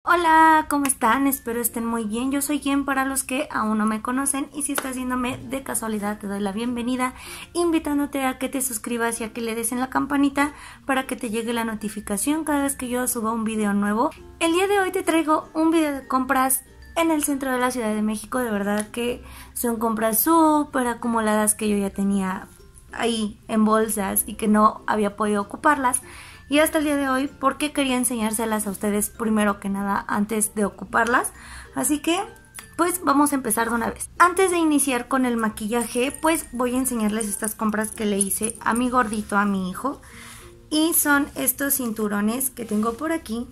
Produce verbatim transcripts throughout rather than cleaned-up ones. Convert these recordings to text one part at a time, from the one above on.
Hola, ¿cómo están? Espero estén muy bien. Yo soy Jen para los que aún no me conocen y si estás viéndome de casualidad te doy la bienvenida, invitándote a que te suscribas y a que le des en la campanita para que te llegue la notificación cada vez que yo suba un video nuevo. El día de hoy te traigo un video de compras en el centro de la Ciudad de México. De verdad que son compras súper acumuladas que yo ya tenía ahí en bolsas y que no había podido ocuparlas. Y hasta el día de hoy, porque quería enseñárselas a ustedes primero que nada antes de ocuparlas. Así que, pues vamos a empezar de una vez. Antes de iniciar con el maquillaje, pues voy a enseñarles estas compras que le hice a mi gordito, a mi hijo. Y son estos cinturones que tengo por aquí.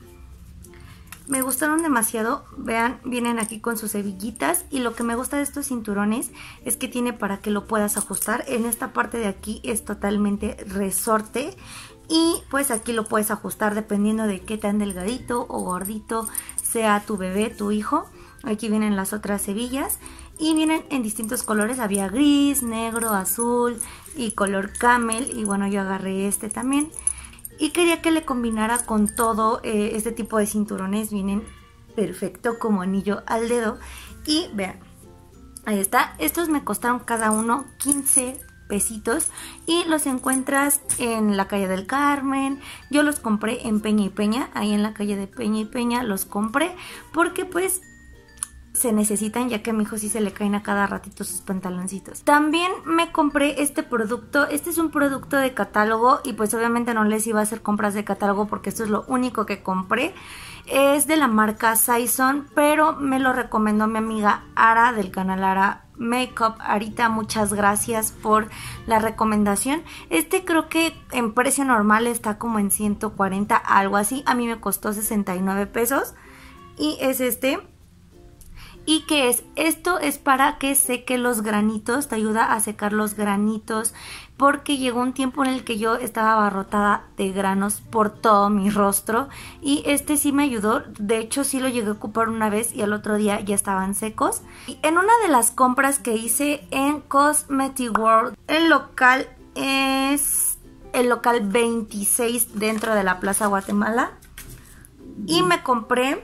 Me gustaron demasiado, vean, vienen aquí con sus hebillitas y lo que me gusta de estos cinturones es que tiene para que lo puedas ajustar. En esta parte de aquí es totalmente resorte y pues aquí lo puedes ajustar dependiendo de qué tan delgadito o gordito sea tu bebé, tu hijo. Aquí vienen las otras hebillas y vienen en distintos colores, había gris, negro, azul y color camel y bueno, yo agarré este también. Y quería que le combinara con todo eh, este tipo de cinturones. Vienen perfecto como anillo al dedo. Y vean, ahí está. Estos me costaron cada uno quince pesitos. Y los encuentras en la calle del Carmen. Yo los compré en Peña y Peña. Ahí en la calle de Peña y Peña los compré. Porque pues se necesitan, ya que a mi hijo sí se le caen a cada ratito sus pantaloncitos. También me compré este producto. Este es un producto de catálogo y pues obviamente no les iba a hacer compras de catálogo porque esto es lo único que compré. Es de la marca Saison, pero me lo recomendó mi amiga Ara del canal Ara Makeup. Arita, muchas gracias por la recomendación. Este creo que en precio normal está como en ciento cuarenta, algo así. A mí me costó sesenta y nueve pesos y es este. ¿Y qué es? Esto es para que seque los granitos, te ayuda a secar los granitos, porque llegó un tiempo en el que yo estaba abarrotada de granos por todo mi rostro y este sí me ayudó. De hecho sí lo llegué a ocupar una vez y al otro día ya estaban secos. Y en una de las compras que hice en Cosmetic World, el local es el local veintiséis dentro de la Plaza Guatemala, y me compré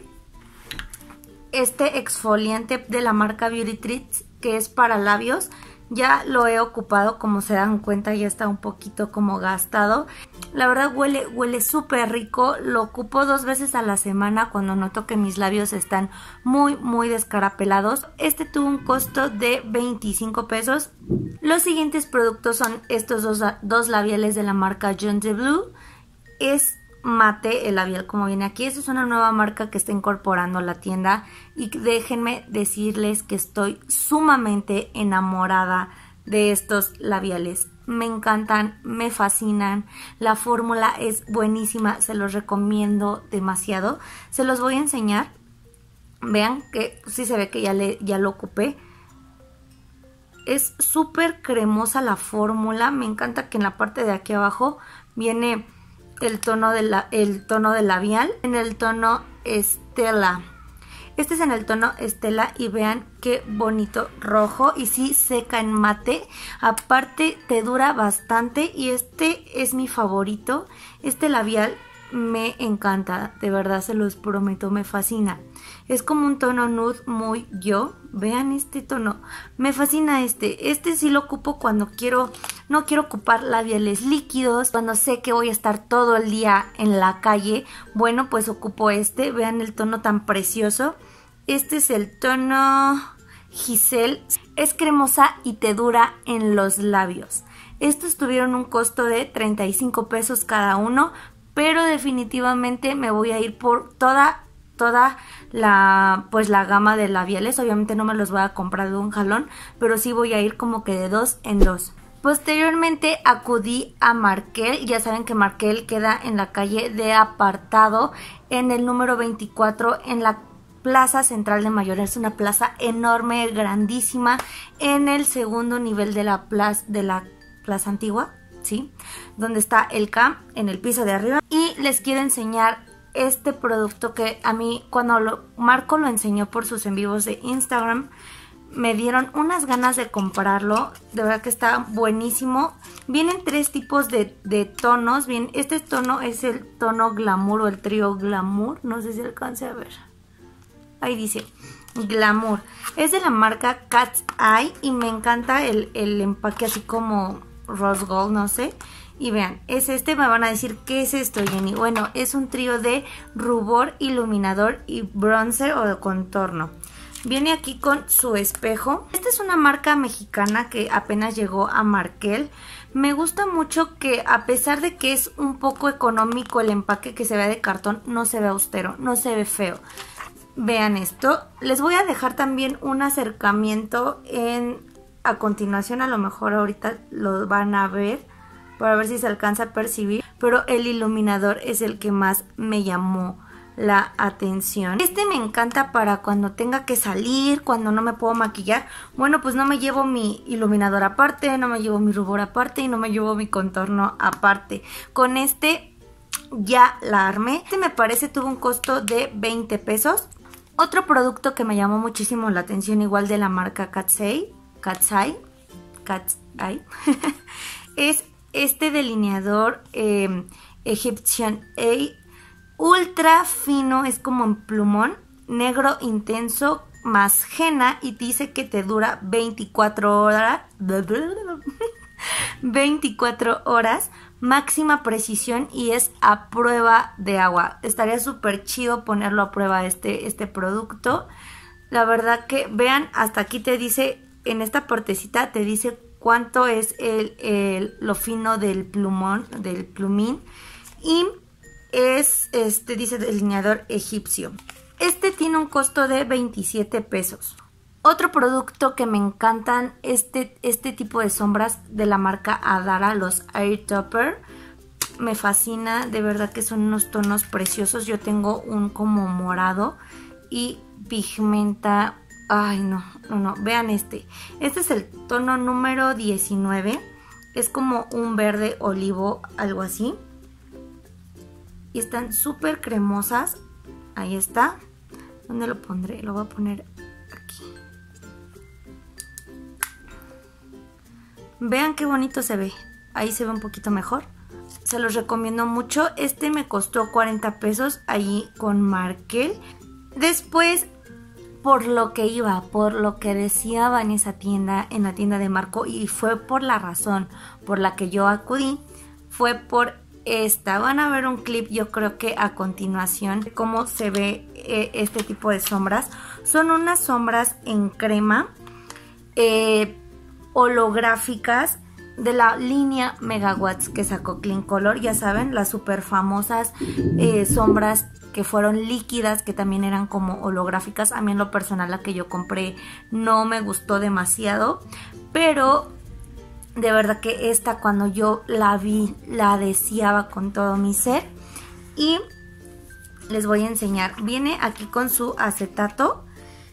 este exfoliante de la marca Beauty Treats, que es para labios. Ya lo he ocupado, como se dan cuenta ya está un poquito como gastado. La verdad huele huele súper rico. Lo ocupo dos veces a la semana cuando noto que mis labios están muy muy descarapelados. Este tuvo un costo de veinticinco pesos. Los siguientes productos son estos dos, dos labiales de la marca John de Blue. Es mate el labial como viene aquí. Esta es una nueva marca que está incorporando a la tienda y déjenme decirles que estoy sumamente enamorada de estos labiales. Me encantan, me fascinan, la fórmula es buenísima, se los recomiendo demasiado. Se los voy a enseñar. Vean que sí se ve que ya, le, ya lo ocupé. Es súper cremosa la fórmula. Me encanta que en la parte de aquí abajo viene el tono de la, el tono de labial en el tono Estela. Este es en el tono Estela y vean qué bonito rojo y sí seca en mate. Aparte te dura bastante y este es mi favorito. Este labial me encanta, de verdad se los prometo, me fascina. Es como un tono nude muy yo. Vean este tono, me fascina este. Este sí lo ocupo cuando quiero, no quiero ocupar labiales líquidos, cuando sé que voy a estar todo el día en la calle. Bueno, pues ocupo este. Vean el tono tan precioso. Este es el tono Giselle. Es cremosa y te dura en los labios. Estos tuvieron un costo de treinta y cinco pesos cada uno, pero definitivamente me voy a ir por toda toda la pues la gama de labiales. Obviamente no me los voy a comprar de un jalón, pero sí voy a ir como que de dos en dos. Posteriormente acudí a Markel. Ya saben que Markel queda en la calle de Apartado, en el número veinticuatro, en la Plaza Central de Mayor. Es una plaza enorme, grandísima, en el segundo nivel de la plaza, de la plaza antigua, ¿sí? Donde está el camp, en el piso de arriba. Y les quiero enseñar este producto que a mí cuando lo, Marco lo enseñó por sus en vivos de Instagram, me dieron unas ganas de comprarlo. De verdad que está buenísimo. Vienen tres tipos de, de tonos. Bien, este tono es el tono glamour o el trío glamour. No sé si alcance a ver. ahí dice Glamour. Es de la marca Cat's Eye y me encanta el, el empaque así como rose gold, no sé. Y vean, es este, me van a decir, ¿qué es esto, Jenny? Bueno, es un trío de rubor, iluminador y bronzer o de contorno. Viene aquí con su espejo. Esta es una marca mexicana que apenas llegó a Markel. Me gusta mucho que a pesar de que es un poco económico el empaque, que se vea de cartón, no se ve austero, no se ve feo. Vean esto. Les voy a dejar también un acercamiento en a continuación, a lo mejor ahorita lo van a ver para ver si se alcanza a percibir, pero el iluminador es el que más me llamó la atención. Este me encanta para cuando tenga que salir, cuando no me puedo maquillar. Bueno, pues no me llevo mi iluminador aparte, no me llevo mi rubor aparte y no me llevo mi contorno aparte. Con este ya la armé. Este me parece tuvo un costo de veinte pesos. Otro producto que me llamó muchísimo la atención, igual de la marca Cat's Eye, Cat's Eye, Cat's Eye es este delineador eh, Egyptian A, ultra fino, es como en plumón, negro intenso, más henna, y dice que te dura veinticuatro horas, veinticuatro horas, máxima precisión y es a prueba de agua. Estaría súper chido ponerlo a prueba este, este producto. La verdad que vean, hasta aquí te dice, en esta partecita te dice cuánto es el, el, lo fino del plumón, del plumín, y es, este dice delineador egipcio. Este tiene un costo de veintisiete pesos. Otro producto que me encantan, este, este tipo de sombras de la marca Adara, los Air Topper, me fascina, de verdad que son unos tonos preciosos. Yo tengo un como morado y pigmenta. Ay, no, no, no, vean este. Este es el tono número diecinueve. Es como un verde olivo, algo así. Y están súper cremosas. Ahí está. ¿Dónde lo pondré? Lo voy a poner aquí. Vean qué bonito se ve. Ahí se ve un poquito mejor. Se los recomiendo mucho. Este me costó cuarenta pesos allí con Markel. Después, por lo que iba, por lo que deseaba en esa tienda, en la tienda de Marco, y fue por la razón por la que yo acudí, fue por esta. Van a ver un clip, yo creo que a continuación, de cómo se ve eh, este tipo de sombras. Son unas sombras en crema, eh, holográficas, de la línea Megawatts que sacó Clean Color. Ya saben, las súper famosas eh, sombras que fueron líquidas, que también eran como holográficas. A mí en lo personal la que yo compré no me gustó demasiado, pero de verdad que esta, cuando yo la vi, la deseaba con todo mi ser. Y les voy a enseñar. Viene aquí con su acetato.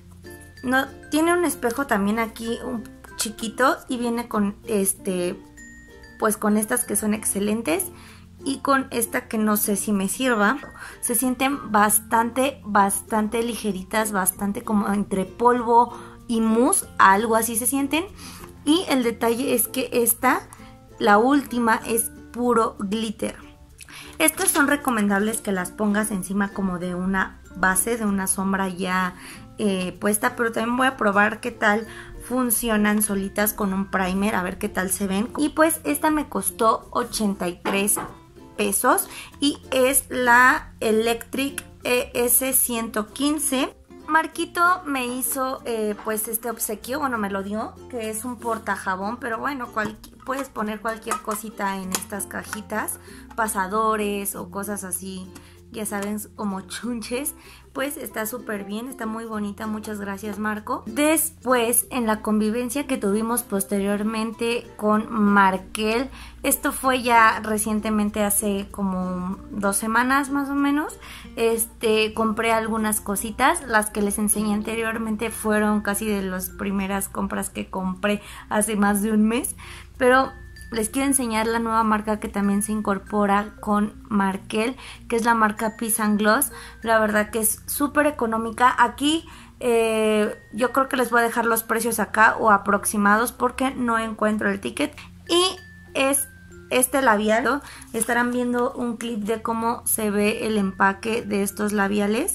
No, tiene un espejo también aquí un chiquito, y viene con este, pues con estas que son excelentes, y con esta que no sé si me sirva. Se sienten bastante, bastante ligeritas, bastante como entre polvo y mousse, algo así se sienten. Y el detalle es que esta, la última, es puro glitter. Estas son recomendables que las pongas encima como de una base, de una sombra ya eh, puesta, pero también voy a probar qué tal funcionan solitas con un primer, a ver qué tal se ven. Y pues esta me costó ochenta y tres pesos y es la Electric E S ciento quince. Marquito me hizo eh, pues este obsequio, bueno, me lo dio, que es un portajabón, pero bueno, puedes poner cualquier cosita en estas cajitas, pasadores o cosas así, ya saben, como chunches. Pues está súper bien, está muy bonita, muchas gracias Marco. Después, en la convivencia que tuvimos posteriormente con Markel, esto fue ya recientemente, hace como dos semanas más o menos, este, compré algunas cositas. Las que les enseñé anteriormente fueron casi de las primeras compras que compré hace más de un mes, pero les quiero enseñar la nueva marca que también se incorpora con Markel, que es la marca Peace and Gloss. La verdad que es súper económica. Aquí eh, yo creo que les voy a dejar los precios acá o aproximados porque no encuentro el ticket. Y es este labial. Estarán viendo un clip de cómo se ve el empaque de estos labiales.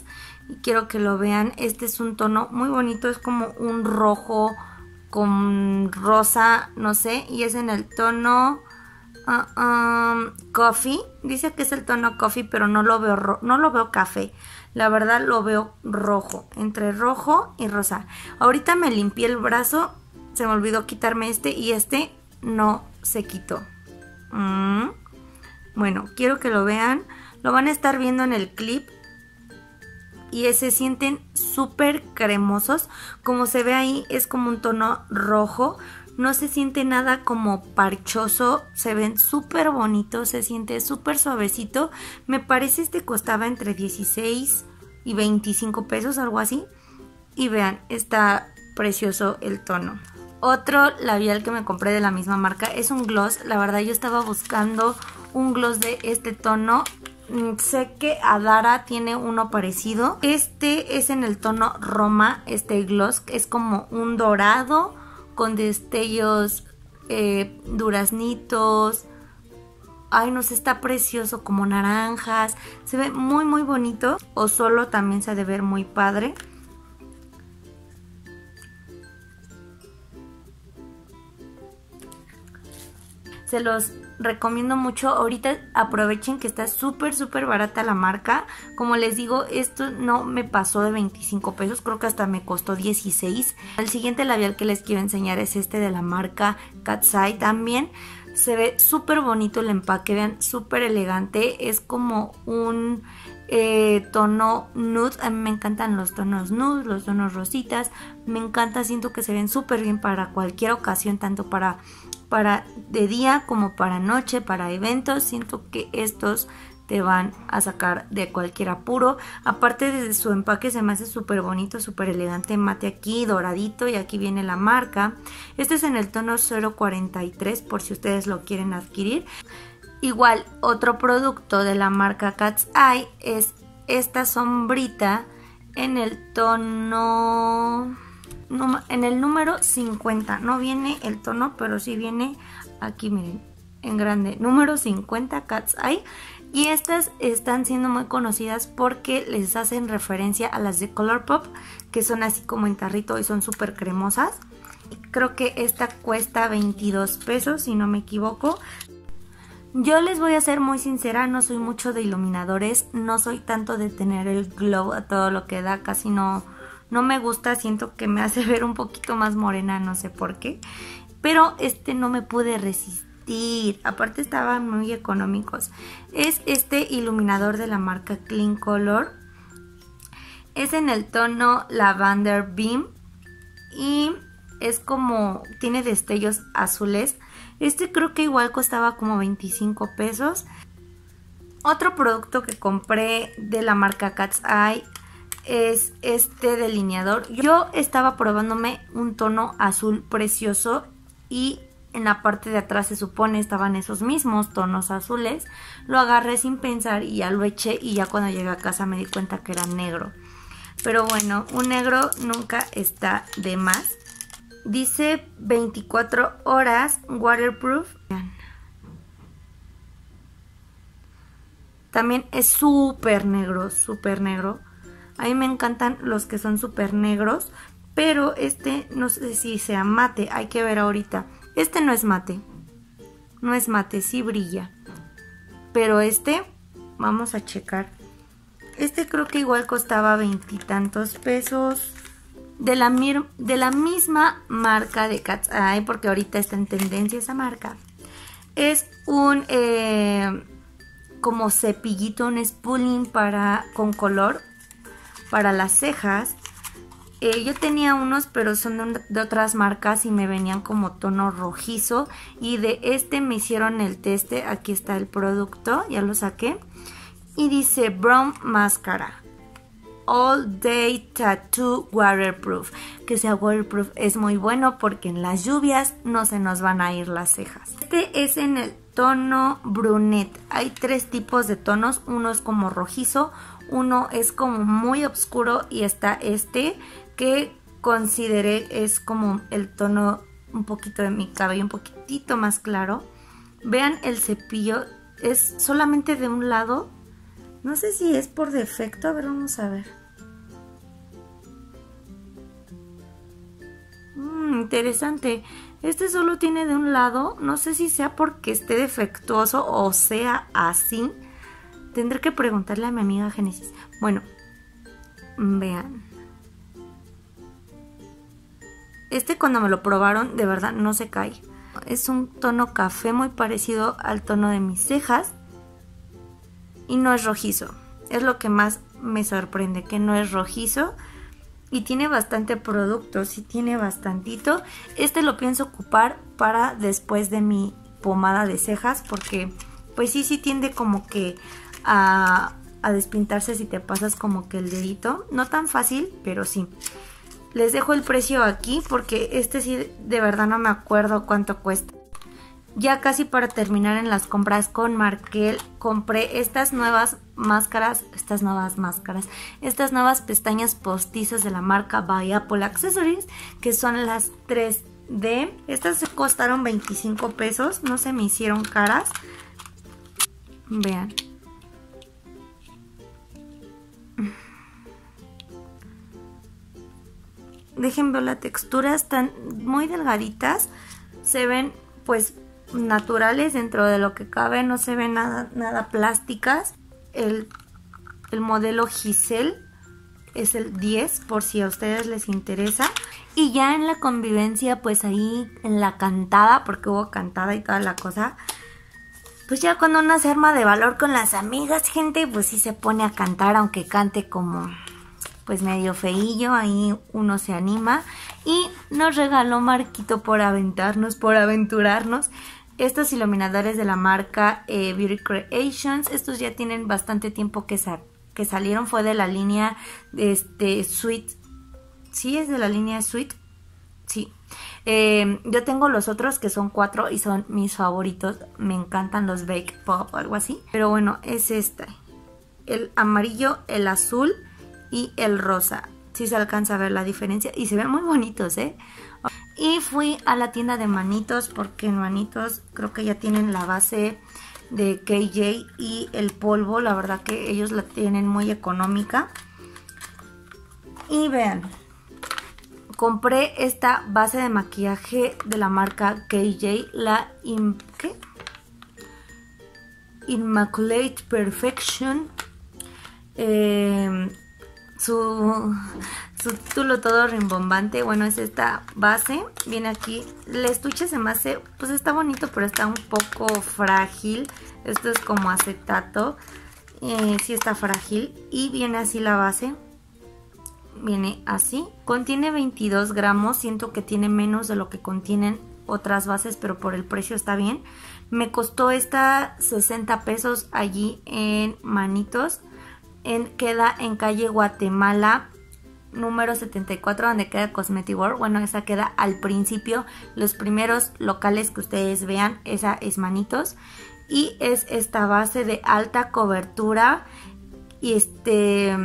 y quiero que lo vean. Este es un tono muy bonito, es como un rojo con rosa, no sé, y es en el tono uh, um, coffee. Dice que es el tono coffee, pero no lo veo no lo veo café. La verdad lo veo rojo, entre rojo y rosa. Ahorita me limpié el brazo, se me olvidó quitarme este y este no se quitó. Mm. Bueno, quiero que lo vean. Lo van a estar viendo en el clip. Y se sienten súper cremosos. Como se ve ahí, es como un tono rojo. No se siente nada como parchoso. Se ven súper bonitos. Se siente súper suavecito. Me parece este costaba entre dieciséis y veinticinco pesos, algo así. Y vean, está precioso el tono. Otro labial que me compré de la misma marca es un gloss. La verdad yo estaba buscando un gloss de este tono. Sé que Adara tiene uno parecido. Este es en el tono Roma, este gloss. Es como un dorado con destellos eh, duraznitos. Ay, no sé, está precioso, como naranjas. Se ve muy muy bonito. O solo también se ha de ver muy padre. Se los recomiendo mucho. Ahorita aprovechen que está súper súper barata la marca. Como les digo, esto no me pasó de veinticinco pesos, creo que hasta me costó dieciséis. El siguiente labial que les quiero enseñar es este de la marca Cat's Eye. También se ve súper bonito el empaque, vean, súper elegante. Es como un eh, tono nude. A mí me encantan los tonos nude, los tonos rositas. Me encanta, siento que se ven súper bien para cualquier ocasión, tanto para para de día como para noche, para eventos. Siento que estos te van a sacar de cualquier apuro. Aparte de su empaque se me hace súper bonito, súper elegante, mate aquí, doradito, y aquí viene la marca. Este es en el tono cero cuarenta y tres por si ustedes lo quieren adquirir. Igual, otro producto de la marca Cat's Eye es esta sombrita en el tono... en el número cincuenta. No viene el tono, pero sí viene aquí, miren, en grande, número cincuenta, Cat's Eye. Y estas están siendo muy conocidas porque les hacen referencia a las de Colourpop, que son así como en tarrito y son súper cremosas. Creo que esta cuesta veintidós pesos, si no me equivoco. Yo les voy a ser muy sincera, no soy mucho de iluminadores, no soy tanto de tener el glow a todo lo que da, casi no... No me gusta, siento que me hace ver un poquito más morena, no sé por qué. Pero este no me pude resistir. Aparte estaban muy económicos. Es este iluminador de la marca Clean Color. Es en el tono Lavender Beam. Y es como... tiene destellos azules. Este creo que igual costaba como veinticinco pesos. Otro producto que compré de la marca Cat's Eye es este delineador. Yo estaba probándome un tono azul precioso y en la parte de atrás se supone estaban esos mismos tonos azules. Lo agarré sin pensar y ya lo eché, y ya cuando llegué a casa me di cuenta que era negro. Pero bueno, un negro nunca está de más. Dice veinticuatro horas waterproof. También es súper negro, súper negro. A mí me encantan los que son súper negros, pero este no sé si sea mate, hay que ver ahorita. Este no es mate, no es mate, sí brilla. Pero este, vamos a checar. Este creo que igual costaba veintitantos pesos. De la, de la misma marca de Cat's Eye, porque ahorita está en tendencia esa marca. Es un eh, como cepillito, un spooling para, con color. Para las cejas. eh, yo tenía unos, pero son de, de otras marcas y me venían como tono rojizo, y de este me hicieron el teste. Aquí está el producto, ya lo saqué, y dice Brown Mascara All Day Tattoo Waterproof. Que sea waterproof es muy bueno porque en las lluvias no se nos van a ir las cejas. Este es en el tono brunette. Hay tres tipos de tonos, uno es como rojizo, uno es como muy oscuro, y está este que consideré es como el tono un poquito de mi cabello, un poquitito más claro. Vean el cepillo, es solamente de un lado. No sé si es por defecto, a ver, vamos a ver. interesante. Este solo tiene de un lado, no sé si sea porque esté defectuoso o sea así. Tendré que preguntarle a mi amiga Génesis. Bueno, vean. Este cuando me lo probaron, de verdad no se cae. Es un tono café muy parecido al tono de mis cejas. Y no es rojizo. Es lo que más me sorprende, que no es rojizo. Y tiene bastante producto, sí tiene bastantito. Este lo pienso ocupar para después de mi pomada de cejas, porque pues sí, sí tiende como que a, a despintarse si te pasas como que el dedito. No tan fácil, pero sí. Les dejo el precio aquí porque este sí de verdad no me acuerdo cuánto cuesta. Ya casi para terminar en las compras con Markel, compré estas nuevas máscaras, estas nuevas máscaras, estas nuevas pestañas postizas de la marca By Apple Accessories, que son las tres D. Estas costaron veinticinco pesos, no se me hicieron caras. Vean. Dejen ver la textura, están muy delgaditas, se ven pues naturales dentro de lo que cabe, no se ven nada, nada plásticas. El, el modelo Giselle es el diez, por si a ustedes les interesa. Y ya en la convivencia, pues ahí en la cantada, porque hubo cantada y toda la cosa, pues ya cuando uno se arma de valor con las amigas, gente, pues sí se pone a cantar, aunque cante como pues medio feillo, ahí uno se anima. Y nos regaló Marquito por aventarnos, por aventurarnos, estos iluminadores de la marca eh, Beauty Creations. Estos ya tienen bastante tiempo que, sa que salieron, fue de la línea de este Sweet. ¿Sí es de la línea Sweet? Sí. Eh, yo tengo los otros que son cuatro y son mis favoritos. Me encantan los Bake Pop o algo así. Pero bueno, es este. El amarillo, el azul y el rosa. Sí se alcanza a ver la diferencia y se ven muy bonitos, ¿eh? Y fui a la tienda de Manitos porque en Manitos creo que ya tienen la base de K J y el polvo. La verdad que ellos la tienen muy económica. Y vean, compré esta base de maquillaje de la marca K J, la In ¿qué? Immaculate Perfection. Eh, su, su título todo rimbombante. Bueno, es esta base. Viene aquí. El estuche se me hace, pues está bonito, pero está un poco frágil. Esto es como acetato. Eh, sí está frágil. Y viene así la base. Viene así. Contiene veintidós gramos. Siento que tiene menos de lo que contienen otras bases, pero por el precio está bien. Me costó esta sesenta pesos allí en Manitos. En, queda en calle Guatemala, número setenta y cuatro, donde queda Cosmetic World. Bueno, esa queda al principio. Los primeros locales que ustedes vean, esa es Manitos. Y es esta base de alta cobertura. Y este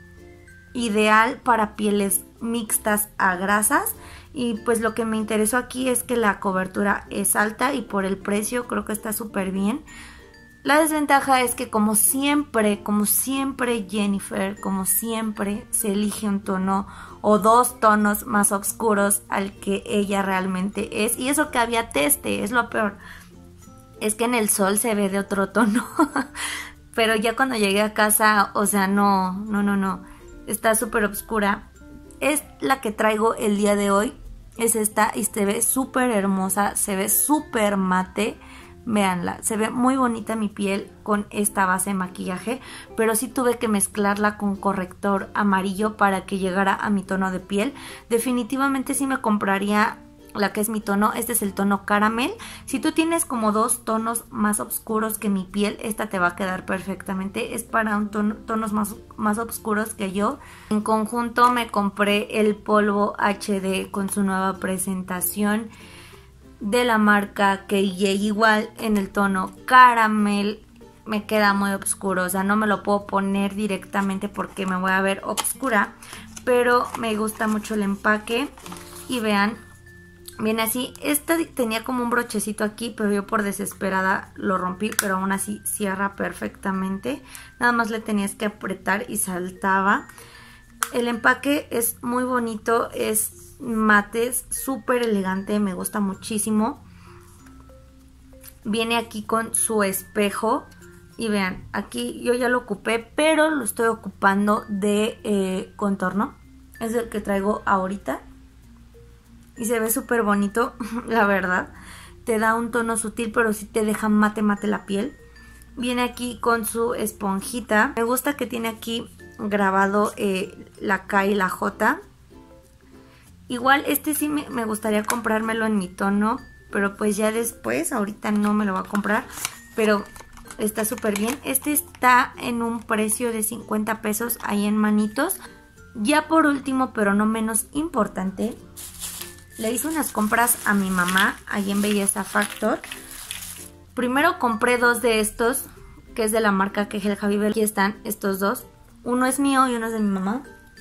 ideal para pieles mixtas a grasas. Y pues lo que me interesó aquí es que la cobertura es alta y por el precio creo que está súper bien. La desventaja es que como siempre, como siempre Jennifer, como siempre se elige un tono o dos tonos más oscuros al que ella realmente es. Y eso que había teste, es lo peor. Es que en el sol se ve de otro tono. Pero ya cuando llegué a casa, o sea, no, no, no, no. Está súper oscura. Es la que traigo el día de hoy. Es esta y se ve súper hermosa, se ve súper mate. Véanla, se ve muy bonita mi piel con esta base de maquillaje, pero sí tuve que mezclarla con corrector amarillo para que llegara a mi tono de piel. Definitivamente sí me compraría la que es mi tono. Este es el tono caramel. Si tú tienes como dos tonos más oscuros que mi piel, esta te va a quedar perfectamente. Es para un tono, tonos más, más oscuros que yo. En conjunto me compré el polvo H D con su nueva presentación de la marca K J, igual en el tono caramel. Me queda muy oscuro, o sea, no me lo puedo poner directamente porque me voy a ver oscura, pero me gusta mucho el empaque. Y vean, viene así. Esta tenía como un brochecito aquí, pero yo por desesperada lo rompí, pero aún así cierra perfectamente. Nada más le tenías que apretar y saltaba. El empaque es muy bonito, es mate, es súper elegante, me gusta muchísimo. Viene aquí con su espejo y vean, aquí yo ya lo ocupé, pero lo estoy ocupando de eh, contorno. Es el que traigo ahorita y se ve súper bonito, la verdad. Te da un tono sutil, pero sí te deja mate mate la piel. Viene aquí con su esponjita. Me gusta que tiene aquí grabado eh, la K y la J. Igual este sí me, me gustaría comprármelo en mi tono, pero pues ya después, ahorita no me lo voy a comprar, pero está súper bien. Este está en un precio de cincuenta pesos ahí en Manitos. Ya por último, pero no menos importante, le hice unas compras a mi mamá ahí en Belleza Factor. Primero compré dos de estos, que es de la marca Kegel Habibi. Aquí están estos dos. Uno es mío y uno es de mi mamá.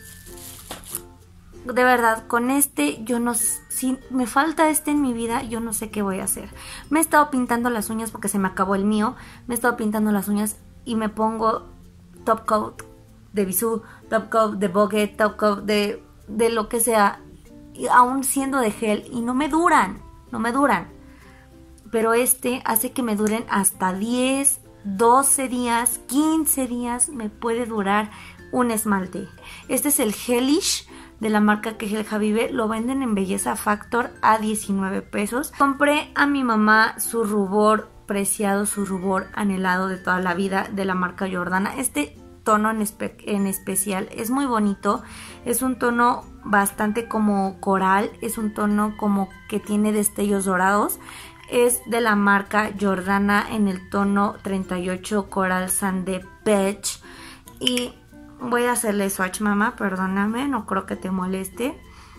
De verdad, con este yo no... Si me falta este en mi vida, yo no sé qué voy a hacer. Me he estado pintando las uñas porque se me acabó el mío. Me he estado pintando las uñas y me pongo top coat de Bisú, top coat de Vogue, top coat de, de lo que sea. Y aún siendo de gel y no me duran, no me duran. Pero este hace que me duren hasta diez, doce días, quince días me puede durar un esmalte. Este es el Gelish de la marca Kegel Habibi. Lo venden en Belleza Factor a diecinueve pesos. Compré a mi mamá su rubor preciado, su rubor anhelado de toda la vida de la marca Jordana. Este tono en, espe en especial es muy bonito. Es un tono bastante como coral. Es un tono como que tiene destellos dorados. Es de la marca Jordana en el tono treinta y ocho Coral Sand Beige. Y voy a hacerle swatch, mamá, perdóname, no creo que te moleste.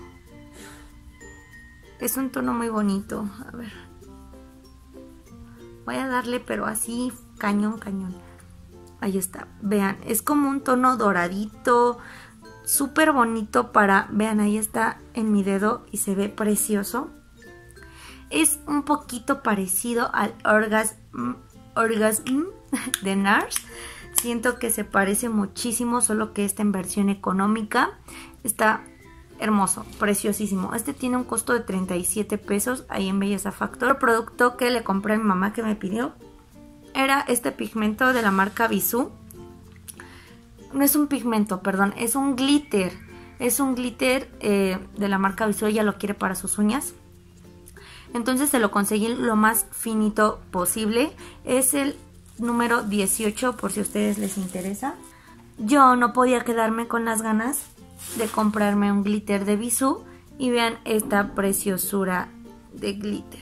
Es un tono muy bonito. A ver. Voy a darle, pero así, cañón, cañón. Ahí está. Vean, es como un tono doradito. Súper bonito para... Vean, ahí está en mi dedo y se ve precioso. Es un poquito parecido al Orgasm, Orgasm de NARS. Siento que se parece muchísimo, solo que está en versión económica. Está hermoso, preciosísimo. Este tiene un costo de treinta y siete pesos ahí en Belleza Factor. El producto que le compré a mi mamá que me pidió era este pigmento de la marca Bisú. No es un pigmento, perdón, es un glitter. Es un glitter eh, de la marca Bisú, ella lo quiere para sus uñas. Entonces se lo conseguí lo más finito posible. Es el número dieciocho por si a ustedes les interesa. Yo no podía quedarme con las ganas de comprarme un glitter de Bisú. Y vean esta preciosura de glitter.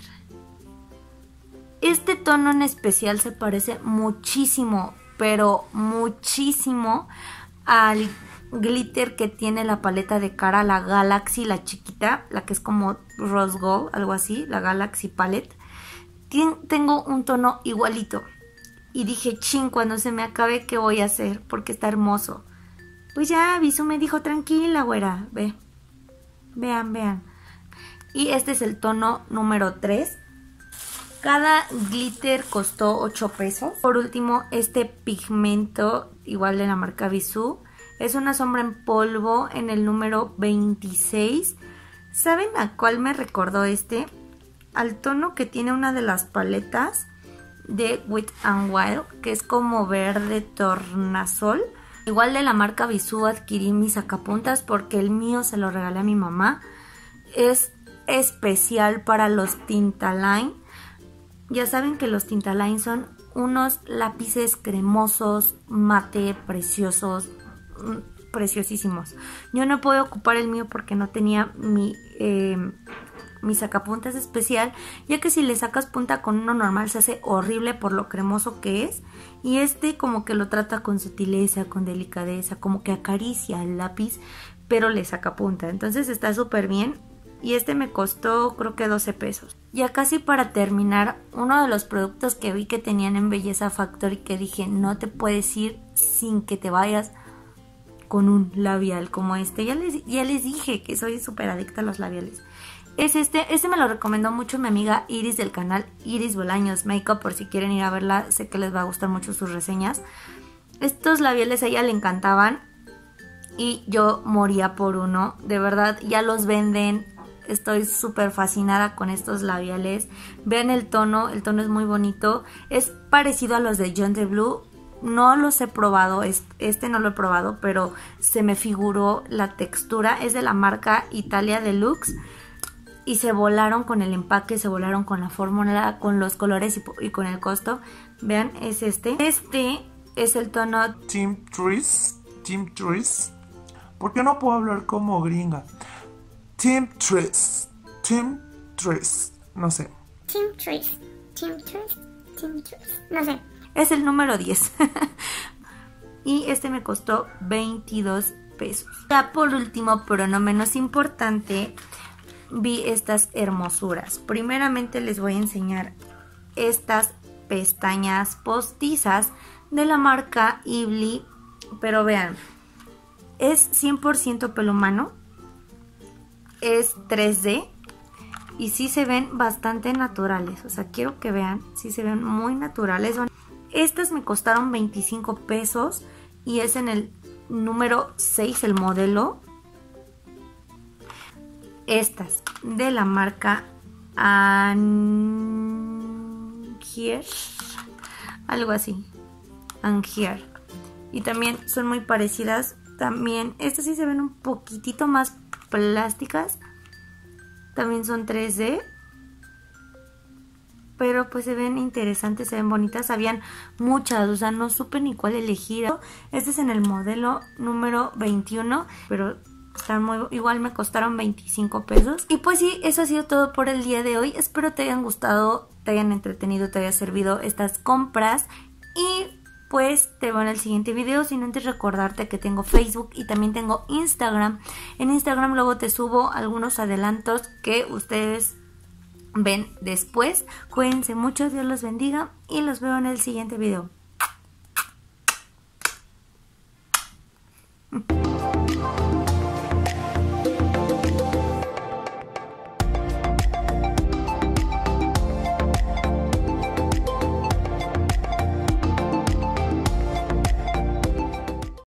Este tono en especial se parece muchísimo, pero muchísimo al glitter que tiene la paleta de cara, la Galaxy, la chiquita, la que es como Rose Gold, algo así, la Galaxy Palette. Tengo un tono igualito. Y dije, chin, cuando se me acabe, ¿qué voy a hacer? Porque está hermoso. Pues ya, Bisú me dijo, tranquila, güera, ve. Vean, vean. Y este es el tono número tres. Cada glitter costó ocho pesos. Por último, este pigmento, igual de la marca Bisú. Es una sombra en polvo en el número veintiséis. ¿Saben a cuál me recordó este? Al tono que tiene una de las paletas de Wet n Wild, que es como verde tornasol. Igual de la marca Bisú adquirí mis sacapuntas porque el mío se lo regalé a mi mamá. Es especial para los Tintaline. Ya saben que los Tintaline son unos lápices cremosos, mate, preciosos, preciosísimos. Yo no puedo ocupar el mío porque no tenía mi, eh, mi sacapuntas especial, ya que si le sacas punta con uno normal se hace horrible por lo cremoso que es. Y este como que lo trata con sutileza, con delicadeza, como que acaricia el lápiz, pero le saca punta. Entonces está súper bien. Y este me costó creo que doce pesos. Ya casi para terminar, uno de los productos que vi que tenían en Belleza Factor y que dije no te puedes ir sin que te vayas con un labial como este. Ya les, ya les dije que soy súper adicta a los labiales. Es este, este me lo recomendó mucho mi amiga Iris del canal Iris Bolaños Makeup, por si quieren ir a verla, sé que les va a gustar mucho sus reseñas. Estos labiales a ella le encantaban. y yo moría por uno. De verdad, ya los venden. Estoy súper fascinada con estos labiales. Vean el tono, el tono es muy bonito. Es parecido a los de John the Blue. No los he probado, este no lo he probado, pero se me figuró la textura. Es de la marca Italia Deluxe. Y se volaron con el empaque, se volaron con la fórmula, con los colores y, y con el costo. Vean, es este. Este es el tono Team Trees. Team Trees. ¿Por qué no puedo hablar como gringa? Team Trees. Team Trees. No sé. Team Trees. Team Trees. Team Trees. No sé. Es el número diez. Y este me costó veintidós pesos. Ya por último, pero no menos importante, vi estas hermosuras. Primeramente les voy a enseñar estas pestañas postizas de la marca Ibli. Pero vean, es cien por ciento pelo humano. Es tres D. Y sí se ven bastante naturales. O sea, quiero que vean, sí se ven muy naturales. Estas me costaron veinticinco pesos. Y es en el número seis el modelo. Estas de la marca Angier, algo así, Angier, y también son muy parecidas. También estas sí se ven un poquitito más plásticas, también son tres D, pero pues se ven interesantes, se ven bonitas. Habían muchas, o sea, no supe ni cuál elegir. Este es en el modelo número veintiuno, pero están muy, igual me costaron veinticinco pesos. Y pues sí, eso ha sido todo por el día de hoy. Espero te hayan gustado, te hayan entretenido, te haya servido estas compras. Y pues te veo en el siguiente video, sin antes recordarte que tengo Facebook y también tengo Instagram. En Instagram luego te subo algunos adelantos que ustedes ven después. Cuídense mucho, Dios los bendiga y los veo en el siguiente video.